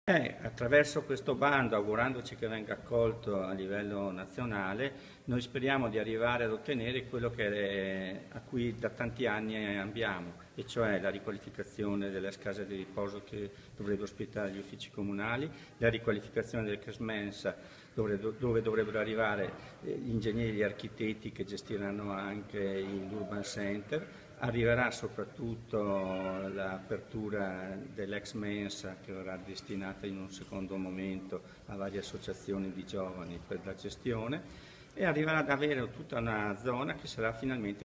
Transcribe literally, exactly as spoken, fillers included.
Eh, attraverso questo bando, augurandoci che venga accolto a livello nazionale, noi speriamo di arrivare ad ottenere quello che è- a cui da tanti anni abbiamo, e cioè la riqualificazione delle case di riposo che dovrebbero ospitare gli uffici comunali, la riqualificazione del CRES Mensa dove, dove dovrebbero arrivare eh, gli ingegneri e gli architetti che gestiranno anche l'Urban Center. Arriverà soprattutto l'apertura dell'ex Mensa, che verrà destinata in un secondo momento a varie associazioni di giovani per la gestione, e arriverà ad avere tutta una zona che sarà finalmente